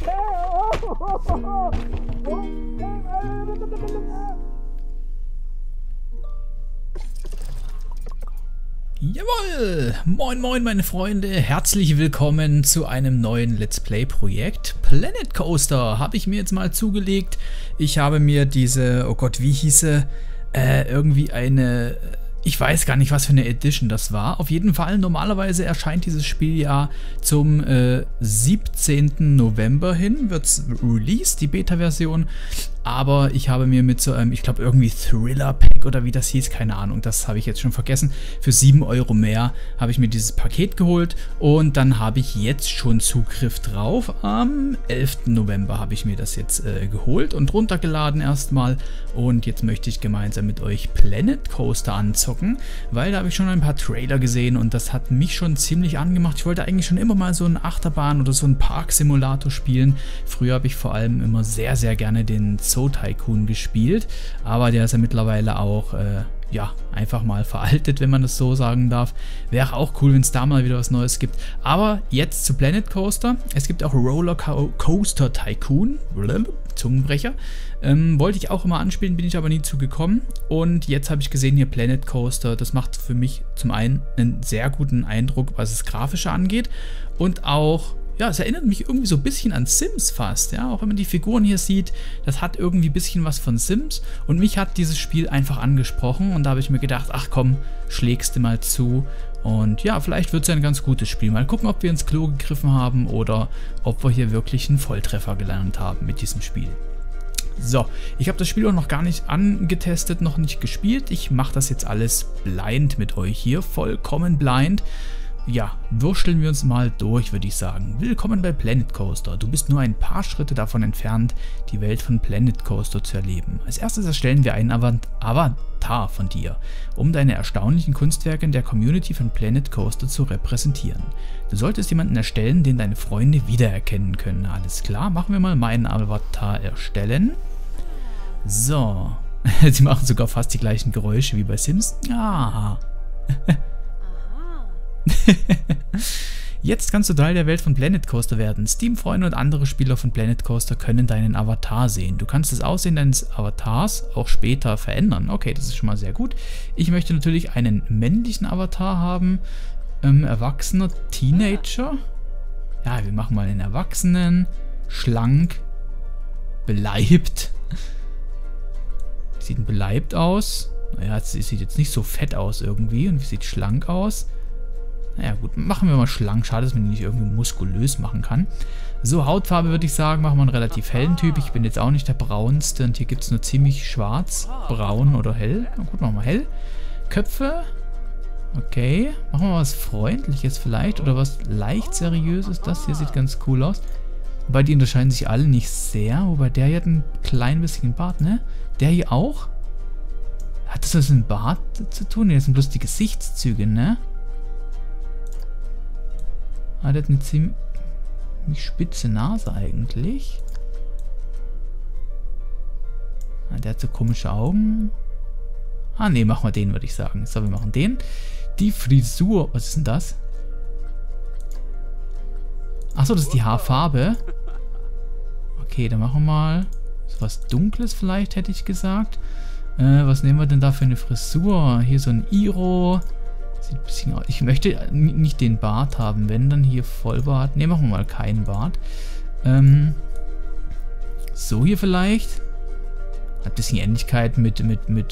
Jawohl! Moin moin meine Freunde, herzlich willkommen zu einem neuen Let's Play Projekt. Planet Coaster habe ich mir jetzt mal zugelegt. Ich habe mir diese, oh Gott, wie hieße, irgendwie eine, ich weiß gar nicht, was für eine Edition das war. Auf jeden Fall, normalerweise erscheint dieses Spiel ja zum 17. November hin, wird es released, die Beta-Version. Aber ich habe mir mit so einem, ich glaube irgendwie Thriller-Pack oder wie das hieß, keine Ahnung, das habe ich jetzt schon vergessen. Für 7 Euro mehr habe ich mir dieses Paket geholt und dann habe ich jetzt schon Zugriff drauf. Am 11. November habe ich mir das jetzt geholt und runtergeladen erstmal. Und jetzt möchte ich gemeinsam mit euch Planet Coaster anzocken, weil da habe ich schon ein paar Trailer gesehen und das hat mich schon ziemlich angemacht. Ich wollte eigentlich schon immer mal so einen Achterbahn oder so einen Park-Simulator spielen. Früher habe ich vor allem immer sehr, sehr gerne den Zoo Tycoon gespielt, aber der ist ja mittlerweile auch, ja, einfach mal veraltet, wenn man das so sagen darf. Wäre auch cool, wenn es da mal wieder was Neues gibt. Aber jetzt zu Planet Coaster. Es gibt auch Roller Coaster Tycoon, Zungenbrecher. Wollte ich auch immer anspielen, bin ich aber nie zugekommen. Und jetzt habe ich gesehen hier Planet Coaster. Das macht für mich zum einen einen sehr guten Eindruck, was das Grafische angeht. Und auch, ja, es erinnert mich irgendwie so ein bisschen an Sims fast, ja, auch wenn man die Figuren hier sieht, das hat irgendwie ein bisschen was von Sims und mich hat dieses Spiel einfach angesprochen und da habe ich mir gedacht, ach komm, schlägst du mal zu und ja, vielleicht wird es ja ein ganz gutes Spiel. Mal gucken, ob wir ins Klo gegriffen haben oder ob wir hier wirklich einen Volltreffer gelernt haben mit diesem Spiel. So, ich habe das Spiel auch noch gar nicht angetestet, noch nicht gespielt, ich mache das jetzt alles blind mit euch hier, vollkommen blind. Ja, würsteln wir uns mal durch, würde ich sagen. Willkommen bei Planet Coaster. Du bist nur ein paar Schritte davon entfernt, die Welt von Planet Coaster zu erleben. Als erstes erstellen wir einen Avatar von dir, um deine erstaunlichen Kunstwerke in der Community von Planet Coaster zu repräsentieren. Du solltest jemanden erstellen, den deine Freunde wiedererkennen können. Alles klar, machen wir mal meinen Avatar erstellen. So, sie machen sogar fast die gleichen Geräusche wie bei Sims. Ah. Jetzt kannst du Teil der Welt von Planet Coaster werden. Steam-Freunde und andere Spieler von Planet Coaster können deinen Avatar sehen. Du kannst das Aussehen deines Avatars auch später verändern. Okay, das ist schon mal sehr gut. Ich möchte natürlich einen männlichen Avatar haben. Erwachsener Teenager. Ja, wir machen mal einen Erwachsenen. Schlank. Beleibt. Wie sieht denn beleibt aus? Naja, sie sieht jetzt nicht so fett aus irgendwie. Und wie sieht schlank aus? Naja gut, machen wir mal schlank. Schade, dass man ihn nicht irgendwie muskulös machen kann. So, Hautfarbe würde ich sagen, machen wir einen relativ hellen Typ. Ich bin jetzt auch nicht der braunste und hier gibt es nur ziemlich schwarz, braun oder hell. Na gut, machen wir hell. Köpfe. Okay, machen wir was Freundliches vielleicht oder was leicht Seriöses. Das hier sieht ganz cool aus. Wobei die unterscheiden sich alle nicht sehr. Wobei der hier hat ein klein bisschen Bart, ne? Der hier auch? Hat das was mit dem Bart zu tun? Ne, das sind bloß die Gesichtszüge, ne? Ah, der hat eine ziemlich spitze Nase eigentlich. Ah, der hat so komische Augen. Ah, ne, machen wir den, würde ich sagen. So, wir machen den. Die Frisur. Was ist denn das? Achso, das ist die Haarfarbe. Okay, dann machen wir mal so was Dunkles vielleicht, hätte ich gesagt. Was nehmen wir denn da für eine Frisur? Hier so ein Iro. Sieht ein bisschen aus. Ich möchte nicht den Bart haben, wenn dann hier Vollbart. Ne, machen wir mal keinen Bart. So hier vielleicht. Hat ein bisschen Ähnlichkeit mit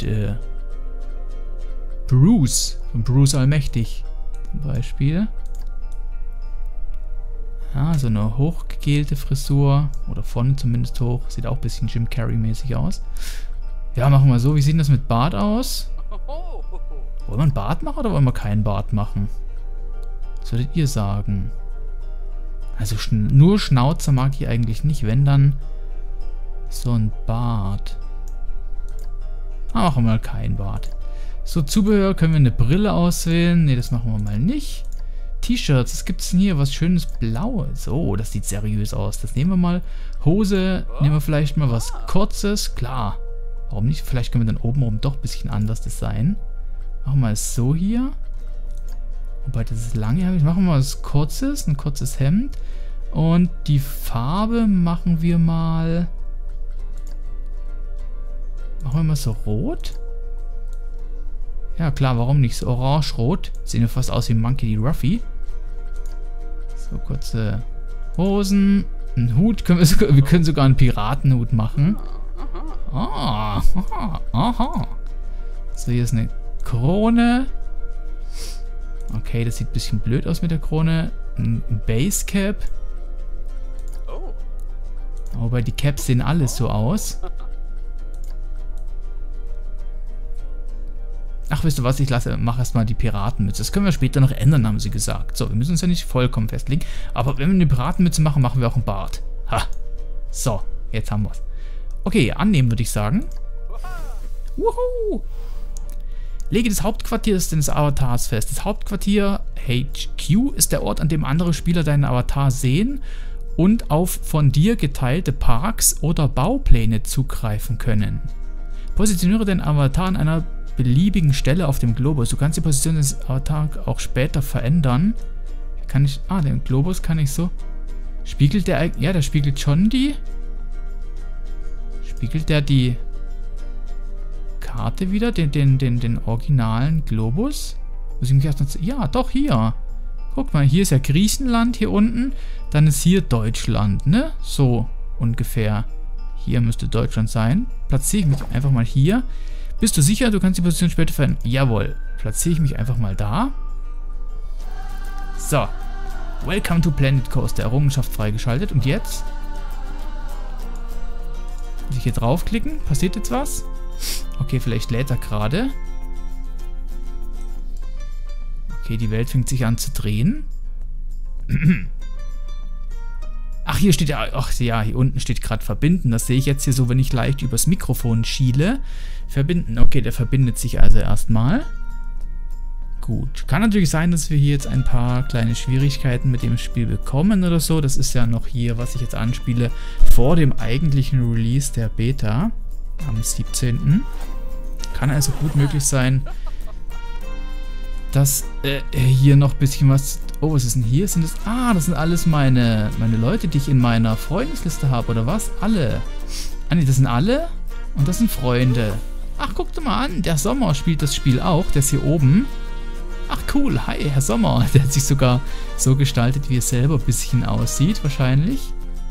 Bruce. Von Bruce Allmächtig zum Beispiel. Ja, so eine hochgegelte Frisur. Oder vorne zumindest hoch. Sieht auch ein bisschen Jim Carrey-mäßig aus. Ja, machen wir so. Wie sieht das mit Bart aus? Wollen wir einen Bart machen oder wollen wir keinen Bart machen? Was würdet ihr sagen? Also nur Schnauzer mag ich eigentlich nicht. Wenn, dann so ein Bart. Ah, machen wir mal keinen Bart. So, Zubehör können wir eine Brille auswählen. Ne, das machen wir mal nicht. T-Shirts, was gibt es denn hier? Was schönes Blaues. Oh, das sieht seriös aus. Das nehmen wir mal. Hose, nehmen wir vielleicht mal was Kurzes. Klar. Warum nicht? Vielleicht können wir dann obenrum doch ein bisschen anders designen. Machen wir es so hier. Wobei, das ist lange. Machen wir was Kurzes, ein kurzes Hemd. Und die Farbe machen wir mal... Machen wir mal so rot? Ja klar, warum nicht? So orange-rot. Sehen ja fast aus wie Monkey D. Ruffy. So, kurze Hosen. Ein Hut. Wir können sogar einen Piratenhut machen. Ah, aha, aha. So, hier ist eine Krone. Okay, das sieht ein bisschen blöd aus mit der Krone. Ein Basecap. Wobei die Caps sehen alles so aus. Ach, wisst ihr was? Ich mache erstmal die Piratenmütze. Das können wir später noch ändern, haben sie gesagt. So, wir müssen uns ja nicht vollkommen festlegen. Aber wenn wir eine Piratenmütze machen, machen wir auch einen Bart. Ha. So, jetzt haben wir es. Okay, annehmen würde ich sagen. Wuhu! Lege das Hauptquartier des Avatars fest. Das Hauptquartier HQ ist der Ort, an dem andere Spieler deinen Avatar sehen und auf von dir geteilte Parks oder Baupläne zugreifen können. Positioniere deinen Avatar an einer beliebigen Stelle auf dem Globus. Du kannst die Position des Avatars auch später verändern. Kann ich... Ah, den Globus kann ich so... Spiegelt der... Ja, der spiegelt schon die... Spiegelt der die Karte wieder? Den originalen Globus? Muss ich mich erst noch... Ja, doch, hier. Guck mal, hier ist ja Griechenland hier unten. Dann ist hier Deutschland, ne? So ungefähr. Hier müsste Deutschland sein. Platziere ich mich einfach mal hier. Bist du sicher, du kannst die Position später verändern? Jawohl. Platziere ich mich einfach mal da. So. Welcome to Planet Coaster. Errungenschaft freigeschaltet. Und jetzt? Muss ich hier draufklicken? Passiert jetzt was? Okay, vielleicht lädt er gerade. Okay, die Welt fängt sich an zu drehen. Ach, hier steht ja... Ach ja, hier unten steht gerade verbinden. Das sehe ich jetzt hier so, wenn ich leicht übers Mikrofon schiele. Verbinden. Okay, der verbindet sich also erstmal. Gut. Kann natürlich sein, dass wir hier jetzt ein paar kleine Schwierigkeiten mit dem Spiel bekommen oder so. Das ist ja noch hier, was ich jetzt anspiele, vor dem eigentlichen Release der Beta am 17. Kann also gut möglich sein, dass hier noch ein bisschen was... Oh, was ist denn hier? Sind das... Ah, das sind alles meine Leute, die ich in meiner Freundesliste habe, oder was? Alle. Ah, nee, das sind alle und das sind Freunde. Ach, guck dir mal an, der Sommer spielt das Spiel auch, der ist hier oben. Ach cool, hi Herr Sommer. Der hat sich sogar so gestaltet, wie er selber ein bisschen aussieht, wahrscheinlich.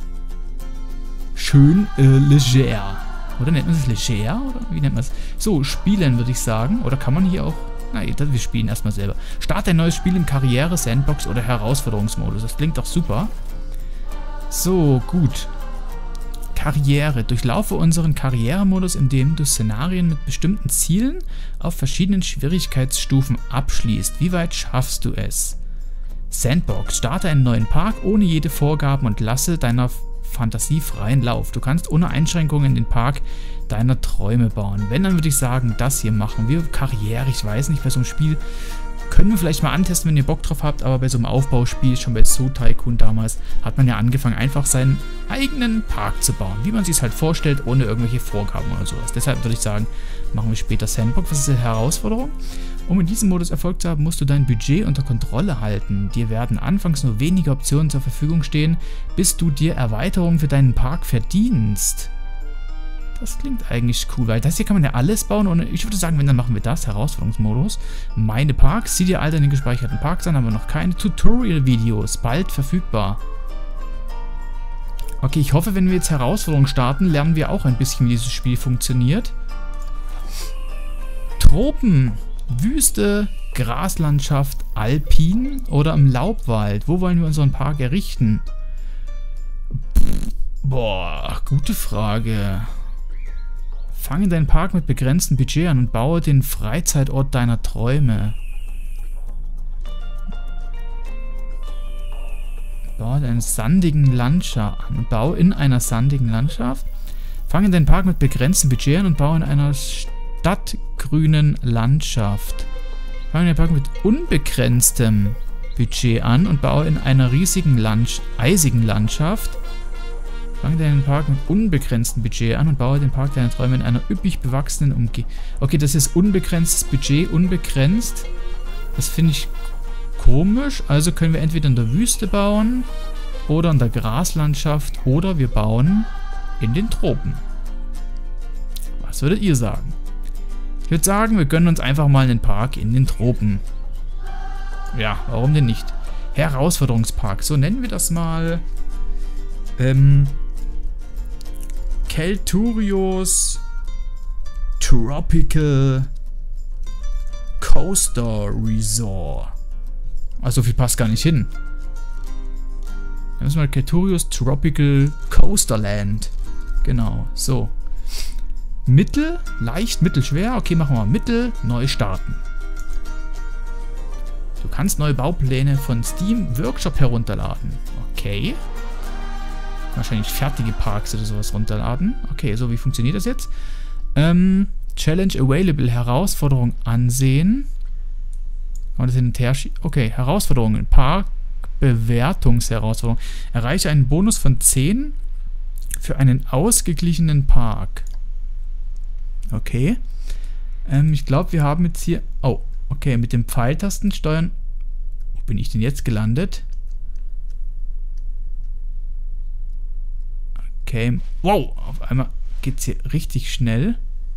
Schön leger. Oder nennt man es leger? Oder wie nennt man es? So, spielen würde ich sagen. Oder kann man hier auch... Na, wir spielen erstmal selber. Starte ein neues Spiel im Karriere-, Sandbox- oder Herausforderungsmodus. Das klingt doch super. So, gut. Karriere. Durchlaufe unseren Karrieremodus, indem du Szenarien mit bestimmten Zielen auf verschiedenen Schwierigkeitsstufen abschließt. Wie weit schaffst du es? Sandbox. Starte einen neuen Park ohne jede Vorgaben und lasse deiner Fantasie freien Lauf. Du kannst ohne Einschränkungen den Park deiner Träume bauen. Wenn, dann würde ich sagen, das hier machen wir. Karriere, ich weiß nicht, bei so einem Spiel können wir vielleicht mal antesten, wenn ihr Bock drauf habt, aber bei so einem Aufbauspiel, schon bei Zoo Tycoon damals, hat man ja angefangen, einfach seinen eigenen Park zu bauen, wie man sich es halt vorstellt, ohne irgendwelche Vorgaben oder sowas. Deshalb würde ich sagen, machen wir später Sandbox. Was ist die Herausforderung? Um in diesem Modus Erfolg zu haben, musst du dein Budget unter Kontrolle halten. Dir werden anfangs nur wenige Optionen zur Verfügung stehen, bis du dir Erweiterungen für deinen Park verdienst. Das klingt eigentlich cool, weil das hier kann man ja alles bauen und ich würde sagen, wenn, dann machen wir das, Herausforderungsmodus. Meine Parks, sieh dir all deine gespeicherten Parks an, aber noch keine Tutorial-Videos, bald verfügbar. Okay, ich hoffe, wenn wir jetzt Herausforderungen starten, lernen wir auch ein bisschen, wie dieses Spiel funktioniert. Tropen, Wüste, Graslandschaft, Alpin oder im Laubwald. Wo wollen wir unseren Park errichten? Boah, gute Frage. Fange deinen Park mit begrenztem Budget an und baue den Freizeitort deiner Träume. Baue einen sandigen Landschaft an. Bau in einer sandigen Landschaft. Fange deinen Park mit begrenztem Budget an und baue in einer stadtgrünen Landschaft. Fange deinen Park mit unbegrenztem Budget an und baue in einer riesigen eisigen Landschaft. Fange deinen Park mit unbegrenztem Budget an und baue den Park deiner Träume in einer üppig bewachsenen Umgebung. Okay, das ist unbegrenztes Budget, unbegrenzt. Das finde ich komisch. Also können wir entweder in der Wüste bauen oder in der Graslandschaft oder wir bauen in den Tropen. Was würdet ihr sagen? Ich würde sagen, wir gönnen uns einfach mal einen Park in den Tropen. Ja, warum denn nicht? Herausforderungspark, so nennen wir das mal. Kelturios Tropical Coaster Resort. Also viel passt gar nicht hin. Dann müssen wir Kelturios Tropical Coaster Land. Genau, so. Mittel, leicht, mittelschwer. Okay, machen wir mal mittel, neu starten. Du kannst neue Baupläne von Steam Workshop herunterladen. Okay. Wahrscheinlich fertige Parks oder sowas runterladen. Okay, so wie funktioniert das jetzt? Challenge Available, Herausforderung ansehen. Kann man das hin und her schieben? Okay, Herausforderungen. Park, Bewertungsherausforderung. Erreiche einen Bonus von 10 für einen ausgeglichenen Park. Okay. Ich glaube, wir haben jetzt hier... Oh, okay, mit den Pfeiltasten steuern... Wo bin ich denn jetzt gelandet? Okay. Wow, auf einmal geht es hier richtig schnell.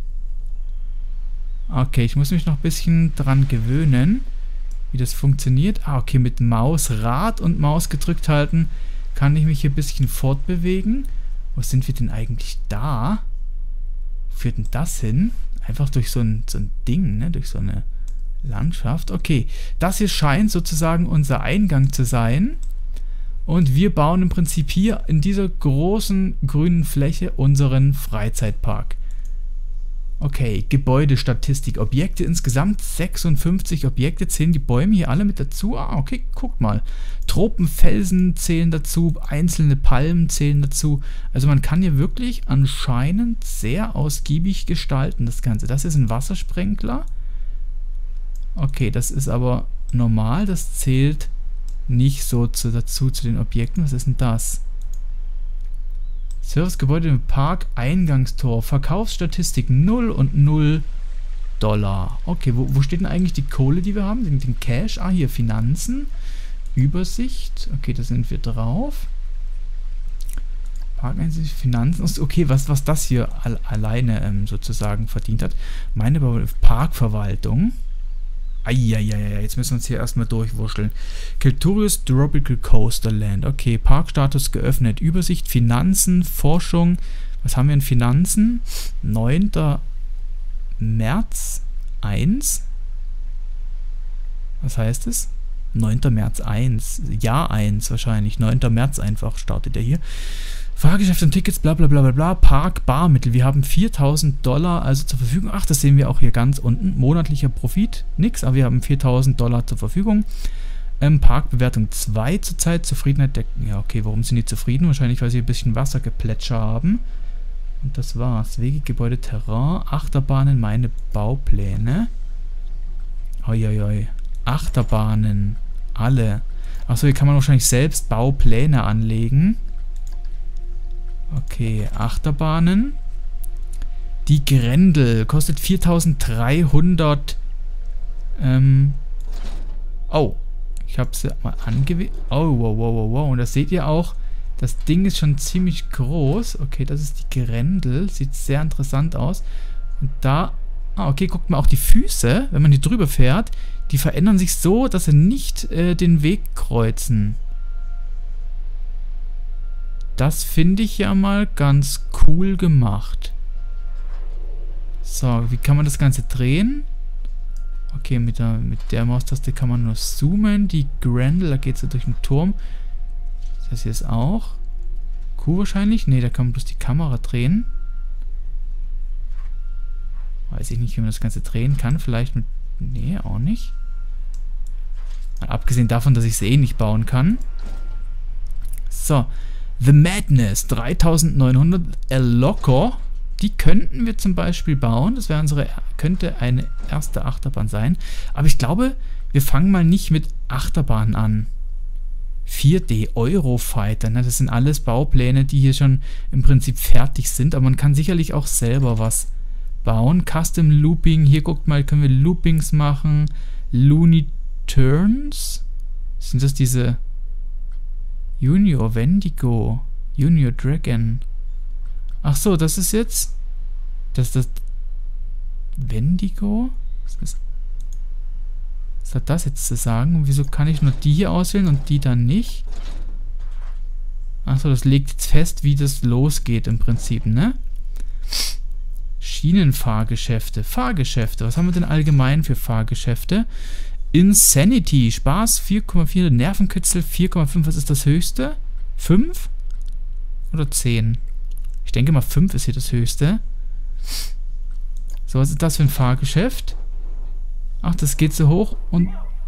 Okay, ich muss mich noch ein bisschen dran gewöhnen, wie das funktioniert. Ah, okay, mit Maus, Rad und Maus gedrückt halten kann ich mich hier ein bisschen fortbewegen. Wo sind wir denn eigentlich da? Wo führt denn das hin? Einfach durch so ein Ding, ne? Durch so eine Landschaft. Okay, das hier scheint sozusagen unser Eingang zu sein. Und wir bauen im Prinzip hier in dieser großen grünen Fläche unseren Freizeitpark. Okay, Gebäudestatistik. Objekte insgesamt 56 Objekte. Zählen die Bäume hier alle mit dazu? Ah, okay, guckt mal. Tropenfelsen zählen dazu, einzelne Palmen zählen dazu. Also man kann hier wirklich anscheinend sehr ausgiebig gestalten, das Ganze. Das ist ein Wassersprenkler. Okay, das ist aber normal, das zählt nicht so dazu zu den Objekten. Was ist denn das? Servicegebäude im Park, Eingangstor, Verkaufsstatistik 0 und 0 $. Okay, wo steht denn eigentlich die Kohle, die wir haben? Den Cash? Ah, hier Finanzen, Übersicht. Okay, da sind wir drauf. Parkeinsicht, Finanzen. Okay, was das hier alleine sozusagen verdient hat. Meine Parkverwaltung. Eieiei, jetzt müssen wir uns hier erstmal durchwurschteln. Kelturios Tropical Coaster Land. Okay, Parkstatus geöffnet. Übersicht, Finanzen, Forschung. Was haben wir in Finanzen? 9. März 1. Was heißt es? 9. März 1. Jahr 1 wahrscheinlich. 9. März einfach startet er hier. Fahrgeschäfte und Tickets, bla bla bla bla bla. Park, Barmittel. Wir haben $4.000 also zur Verfügung. Ach, das sehen wir auch hier ganz unten. Monatlicher Profit, nix, aber wir haben $4.000 zur Verfügung. Parkbewertung 2 zurzeit. Zufriedenheit der... Ja, okay, warum sind die zufrieden? Wahrscheinlich, weil sie ein bisschen Wassergeplätscher haben. Und das war's. Wege, Gebäude, Terrain, Achterbahnen, meine Baupläne. Oi. Achterbahnen. Alle. Achso, hier kann man wahrscheinlich selbst Baupläne anlegen. Okay, Achterbahnen. Die Grendel kostet 4.300. Oh, ich habe sie mal angewählt. Oh, wow. Und das seht ihr auch. Das Ding ist schon ziemlich groß. Okay, das ist die Grendel. Sieht sehr interessant aus. Und da... Ah, okay, guckt mal auch die Füße, wenn man hier drüber fährt. Die verändern sich so, dass sie nicht den Weg kreuzen. Das finde ich ja mal ganz cool gemacht. So, wie kann man das Ganze drehen? Okay, mit der Maustaste kann man nur zoomen. Die Grendel, da geht es ja durch den Turm. Das hier ist auch. Q wahrscheinlich? Ne, da kann man bloß die Kamera drehen. Weiß ich nicht, wie man das Ganze drehen kann. Vielleicht mit... Ne, auch nicht. Mal abgesehen davon, dass ich es eh nicht bauen kann. So. The Madness 3900 El Loco. Die könnten wir zum Beispiel bauen. Das wäre könnte eine erste Achterbahn sein. Aber ich glaube, wir fangen mal nicht mit Achterbahn an. 4D Eurofighter. Na, das sind alles Baupläne, die hier schon im Prinzip fertig sind. Aber man kann sicherlich auch selber was bauen. Custom Looping. Hier guckt mal, können wir Loopings machen. Looney Turns. Sind das diese Junior Wendigo. Junior Dragon. Ach so, das ist jetzt... Das ist das... Wendigo? Was hat das jetzt zu sagen? Und wieso kann ich nur die hier auswählen und die dann nicht? Achso, das legt jetzt fest, wie das losgeht im Prinzip, ne? Schienenfahrgeschäfte. Fahrgeschäfte. Was haben wir denn allgemein für Fahrgeschäfte? Insanity. Spaß 4,4. Nervenkitzel 4,5. Was ist das höchste? 5? Oder 10? Ich denke mal 5 ist hier das höchste. So, was ist das für ein Fahrgeschäft? Ach, das geht so hoch und...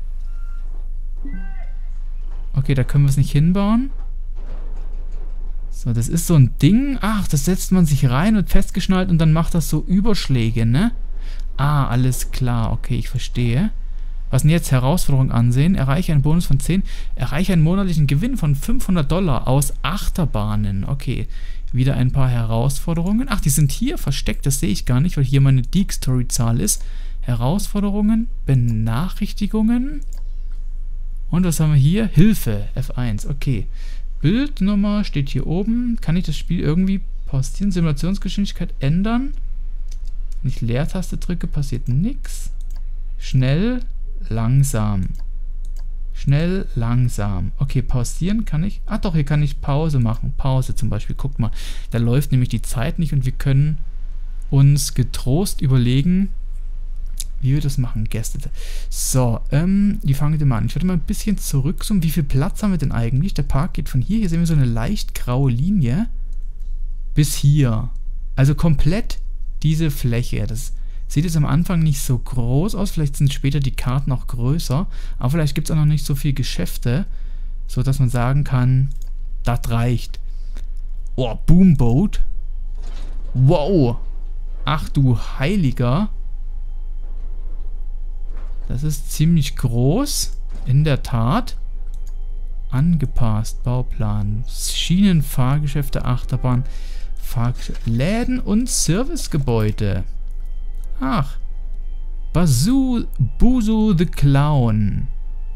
Okay, da können wir es nicht hinbauen. So, das ist so ein Ding. Ach, das setzt man sich rein und festgeschnallt und dann macht das so Überschläge, ne? Ah, alles klar. Okay, ich verstehe. Was denn jetzt? Herausforderung ansehen. Erreiche einen Bonus von 10. Erreiche einen monatlichen Gewinn von $500 aus Achterbahnen. Okay, wieder ein paar Herausforderungen. Ach, die sind hier versteckt. Das sehe ich gar nicht, weil hier meine Deek-Story-Zahl ist. Herausforderungen, Benachrichtigungen. Und was haben wir hier? Hilfe, F1. Okay. Bildnummer steht hier oben. Kann ich das Spiel irgendwie pausieren? Simulationsgeschwindigkeit ändern. Wenn ich Leertaste drücke, passiert nichts. Schnell, langsam. Schnell, langsam. Okay, pausieren kann ich. Ah doch, hier kann ich Pause machen. Pause zum Beispiel. Guckt mal. Da läuft nämlich die Zeit nicht und wir können uns getrost überlegen, wie wir das machen. Gäste. So, wie fangen wir mal an? Ich würde mal ein bisschen zurückzoomen. Wie viel Platz haben wir denn eigentlich? Der Park geht von hier. Hier sehen wir so eine leicht graue Linie. Bis hier. Also komplett diese Fläche. Das sieht jetzt am Anfang nicht so groß aus. Vielleicht sind später die Karten auch größer. Aber vielleicht gibt es auch noch nicht so viele Geschäfte, sodass man sagen kann, das reicht. Oh, Boomboat. Wow. Ach du Heiliger. Das ist ziemlich groß. In der Tat. Angepasst. Bauplan. Schienen, Fahrgeschäfte, Achterbahn, Läden und Servicegebäude. Ach. Buzu the Clown.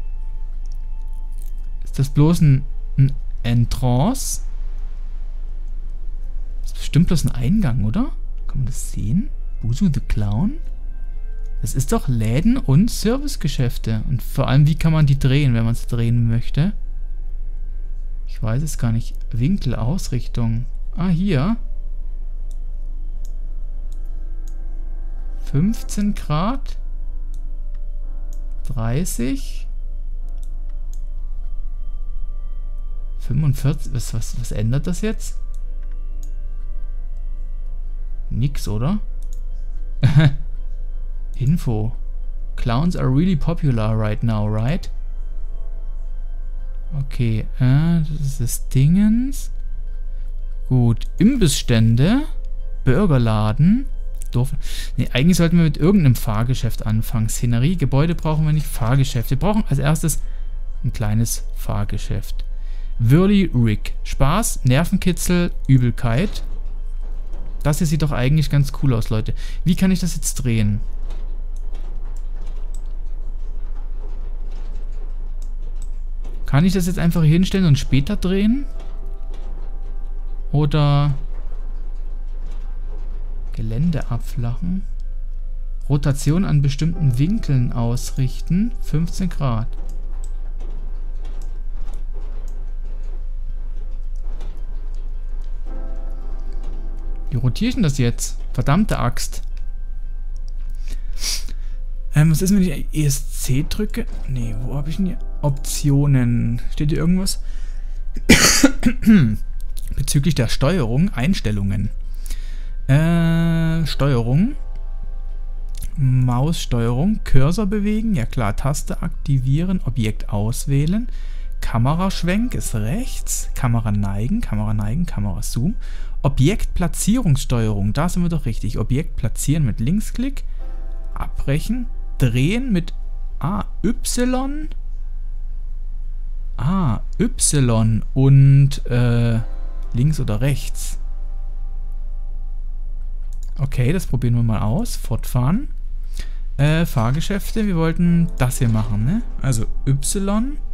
Ist das bloß ein Entrance? Das ist bestimmt bloß ein Eingang, oder? Kann man das sehen? Buzu the Clown? Das ist doch Läden und Servicegeschäfte. Und vor allem, wie kann man die drehen, wenn man es drehen möchte? Ich weiß es gar nicht. Winkel, Ausrichtung. Ah, hier. 15 Grad. 30. 45. Was ändert das jetzt? Nix, oder? Info. Clowns are really popular right now, right? Okay, das ist das Dingens. Gut, Imbissstände, Burgerladen, Dorf. Ne, eigentlich sollten wir mit irgendeinem Fahrgeschäft anfangen. Szenerie, Gebäude brauchen wir nicht, Fahrgeschäft. Wir brauchen als erstes ein kleines Fahrgeschäft. Whirly Rig. Spaß, Nervenkitzel, Übelkeit. Das hier sieht doch eigentlich ganz cool aus, Leute. Wie kann ich das jetzt drehen? Kann ich das jetzt einfach hier hinstellen und später drehen? Oder Gelände abflachen? Rotation an bestimmten Winkeln ausrichten. 15 Grad. Wie rotiere ich denn das jetzt? Verdammte Axt. Was ist, wenn ich ESC drücke? Nee, wo habe ich denn hier? Optionen. Steht hier irgendwas? Bezüglich der Steuerung, Einstellungen. Steuerung. Maussteuerung. Cursor bewegen. Ja klar, Taste aktivieren. Objekt auswählen. Kameraschwenk ist rechts. Kamera neigen, Kamera Zoom. Objektplatzierungssteuerung. Da sind wir doch richtig. Objekt platzieren mit Linksklick. Abbrechen. Drehen mit Y. Y und links oder rechts. Okay, das probieren wir mal aus. Fortfahren. Fahrgeschäfte, wir wollten das hier machen, ne? Also Y